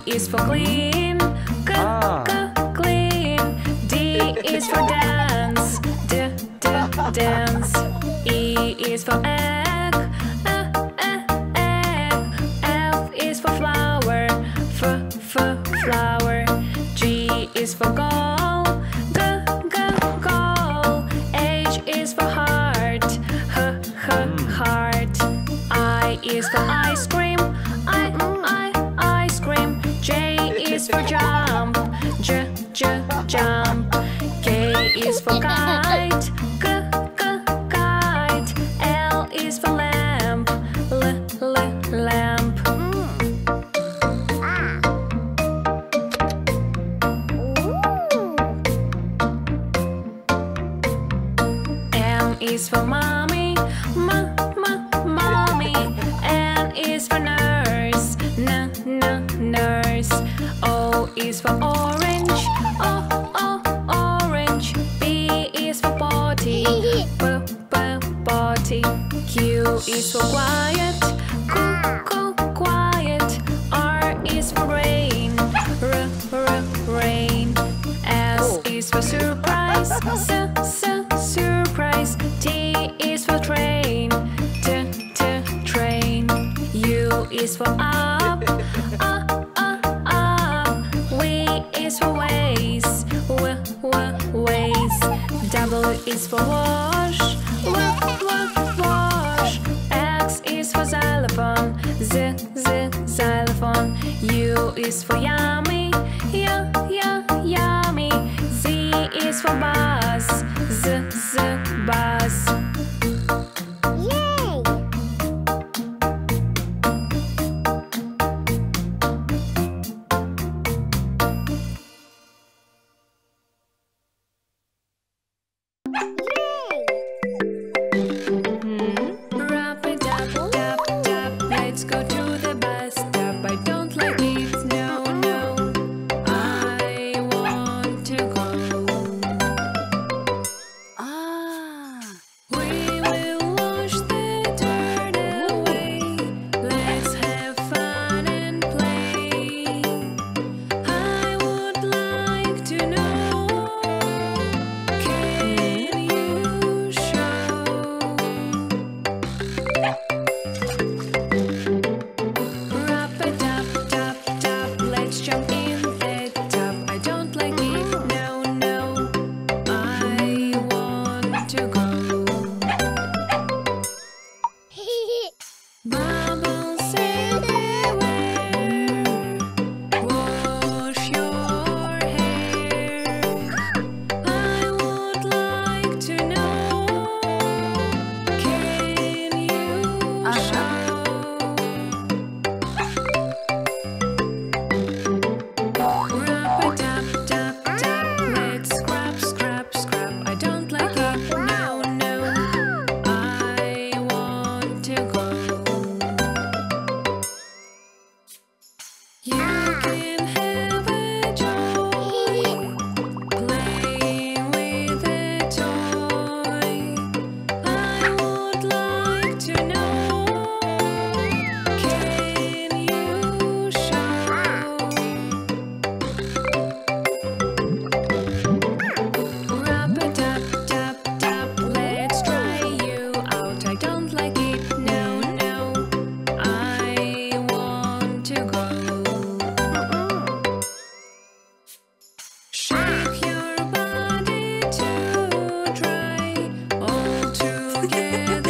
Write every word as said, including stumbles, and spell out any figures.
is for clean, c c clean. D is for dance, d d dance. E is for egg, e e egg. F is for flower, f f flower. G is for goal, g g goal. H is for heart, h h heart. I is for ice cream, I I ice cream. J is for jump, j j jump. K is for kite, k k kite. L is for lamp, l l lamp. M is for mommy, m m mommy. N is for nurse, n n nurse. O is for orange, o o orange. P is for potty, p p potty. Q is for quiet, q q quiet. R is for rain, r r rain. S is for surprise, s s surprise. T is for train, t t train. U is for up, up up up. W is for ways, w w ways. W is for wash, w w wash. X is for xylophone, z z xylophone. U is for yummy, y y yummy. Z is for bus, z z bus. Yay! Rub it up, tap, tap. Let's go to the bus stop. I don't like it, no, no. I want to go. Ah! We will wash the dirt away. Let's have fun and play. I would like to know, can you show? Rub it up, tap, tap. Let's jump in the tub. I don't like it, no, no. I want to go. Bubbles everywhere. Wash your hair. I would like to know, can you show? Rub it up, tap, tap. Let's scrub, scrub, scrub. I don't like it, no, no. I want to go. You can have a joy playing with a toy. I would like to know, can you show? Rub it up, tap, tap. Let's try you out. I don't like it, no, no. I want to go. Shake your body to dry all together.